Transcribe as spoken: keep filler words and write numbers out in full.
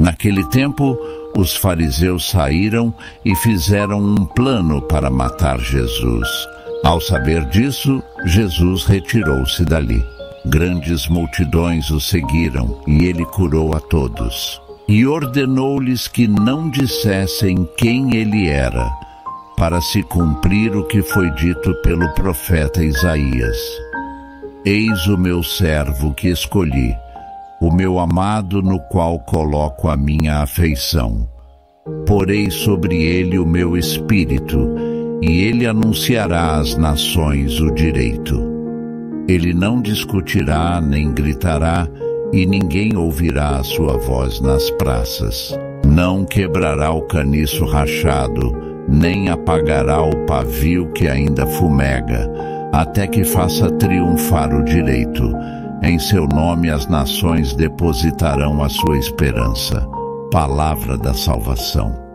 Naquele tempo, os fariseus saíram e fizeram um plano para matar Jesus. Ao saber disso, Jesus retirou-se dali. Grandes multidões o seguiram, e ele curou a todos. E ordenou-lhes que não dissessem quem ele era, para se cumprir o que foi dito pelo profeta Isaías. Eis o meu servo que escolhi, o meu amado no qual coloco a minha afeição. Porei sobre ele o meu espírito, e ele anunciará às nações o direito. Ele não discutirá nem gritará, e ninguém ouvirá a sua voz nas praças. Não quebrará o caniço rachado, nem apagará o pavio que ainda fumega, até que faça triunfar o direito. Em seu nome as nações depositarão a sua esperança. Palavra da salvação.